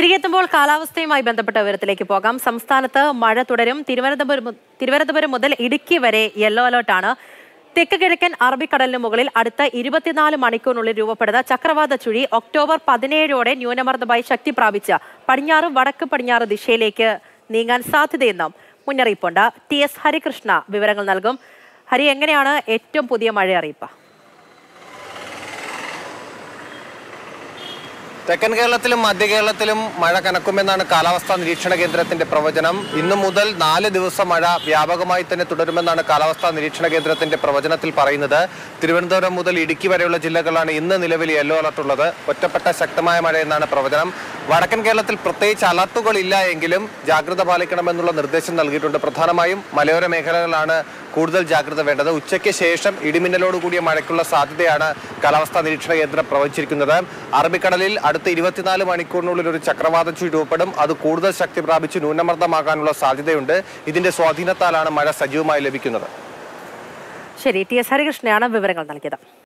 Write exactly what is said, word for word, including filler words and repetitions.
തിരികെത്തുമ്പോൾ കാലാവസ്ഥയുമായി ബന്ധപ്പെട്ട വിവരത്തിലേക്ക് പോകാം. സംസ്ഥാനത്ത് മഴ തുടരും. തിരുവനന്തപുരം തിരുവനന്തപുരം മുതൽ ഇടുക്കി വരെ യെല്ലോ അലർട്ടാണ്. തെക്ക് കിഴക്കൻ അറബിക്കടലിന് മുകളിൽ അടുത്ത ഇരുപത്തിനാല് മണിക്കൂറിനുള്ളിൽ രൂപപ്പെടുന്ന ചക്രവാത ചുഴി ഒക്ടോബർ പതിനേഴോടെ ന്യൂനമർദ്ദമായി ശക്തി പ്രാപിച്ച് പടിഞ്ഞാറ് വടക്ക് പടിഞ്ഞാറ് ദിശയിലേക്ക് നീങ്ങാൻ സാധ്യതയെന്നും മുന്നറിയിപ്പുണ്ട്. ടി എസ് ഹരികൃഷ്ണ വിവരങ്ങൾ നൽകും. ഹരി, എങ്ങനെയാണ് ഏറ്റവും പുതിയ മഴ അറിയിപ്പ്? തെക്കൻ കേരളത്തിലും മധ്യ കേരളത്തിലും മഴ കനക്കുമെന്നാണ് കാലാവസ്ഥാ നിരീക്ഷണ കേന്ദ്രത്തിന്റെ പ്രവചനം. ഇന്നു മുതൽ നാല് ദിവസം മഴ വ്യാപകമായി തന്നെ തുടരുമെന്നാണ് കാലാവസ്ഥാ നിരീക്ഷണ കേന്ദ്രത്തിന്റെ പ്രവചനത്തിൽ പറയുന്നത്. തിരുവനന്തപുരം മുതൽ ഇടുക്കി വരെയുള്ള ജില്ലകളാണ് ഇന്ന് നിലവിൽ യെല്ലോ അലർട്ട് ഉള്ളത്. ഒറ്റപ്പെട്ട ശക്തമായ മഴയെന്നാണ് പ്രവചനം. വടക്കൻ കേരളത്തിൽ പ്രത്യേകിച്ച് അലർട്ടുകൾ ഇല്ല എങ്കിലും ജാഗ്രത പാലിക്കണമെന്നുള്ള നിർദ്ദേശം നൽകിയിട്ടുണ്ട്. പ്രധാനമായും മലയോര മേഖലകളാണ് കൂടുതൽ ജാഗ്രത വേണ്ടത്. ഉച്ചയ്ക്ക് ശേഷം ഇടിമിന്നലോട് കൂടിയ മഴയ്ക്കുള്ള സാധ്യതയാണ് കാലാവസ്ഥാ നിരീക്ഷണ കേന്ദ്രം പ്രവചിച്ചിരിക്കുന്നത്. അറബിക്കടലിൽ അടുത്ത ഇരുപത്തിനാല് മണിക്കൂറിനുള്ളിൽ ഒരു ചക്രവാത ചുഴി രൂപപ്പെടും. അത് കൂടുതൽ ശക്തി പ്രാപിച്ച് ന്യൂനമർദ്ദമാകാനുള്ള സാധ്യതയുണ്ട്. ഇതിന്റെ സ്വാധീനത്താലാണ് മഴ സജീവമായി ലഭിക്കുന്നത്. ശരി, ടി എസ് ഹരികൃഷ്ണയാണ് വിവരങ്ങൾ നൽകിയത്.